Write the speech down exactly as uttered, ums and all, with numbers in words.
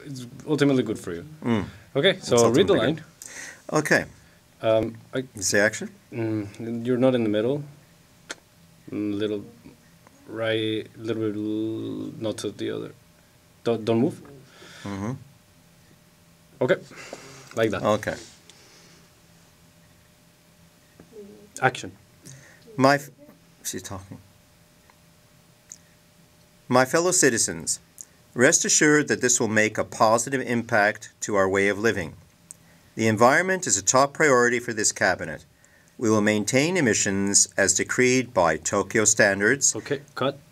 it's ultimately good for you. Mm. Okay, so read the line. Good. Okay. Um, I, you say action? Mm, you're not in the middle. Little right, little bit, l- not to the other. Don't, don't move. Mm-hmm. Okay, like that. Okay. Action. My, f- she's talking. My fellow citizens, rest assured that this will make a positive impact to our way of living. The environment is a top priority for this cabinet. We will maintain emissions as decreed by Tokyo standards. Okay, cut.